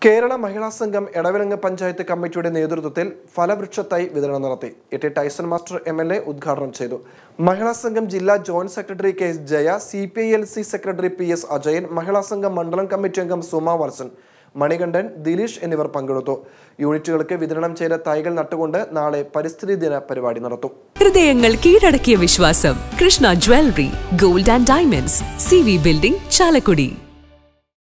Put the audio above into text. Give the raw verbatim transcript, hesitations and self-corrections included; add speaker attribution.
Speaker 1: കേരള മഹിളാ സംഘം എടവിലങ്ങ് പഞ്ചായത്ത് കമ്മിറ്റിയുടെ നേതൃത്വത്തിൽ ഫലവൃക്ഷ തൈ വിതരണം നടത്തി. A T Tyson master M L A ഉദ്ഘാടനം ചെയ്തു. മഹിളാ സംഘം ജില്ലാ joint secretary K S Jaya, C P I L C secretary P S Ajayan, Mahila Sangham മണ്ഡലം കമ്മിറ്റി അംഗം സുമ വർസൻ, മണികണ്ഠൻ, ദിലീഷ് എന്നിവർ പങ്കെടുത്തു. യൂണിറ്റുകൾക്ക് വിതരണം ചെയ്ത തൈകൾ നട്ടുകൊണ്ട് നാളെ പരിസ്ഥിതി ദിന പരിപാടി നടത്തും.
Speaker 2: ഹൃദയങ്ങൾ കീഴടക്കിയ വിശ്വാസം Krishna jewellery, gold and diamonds, C V building, Chalakudy.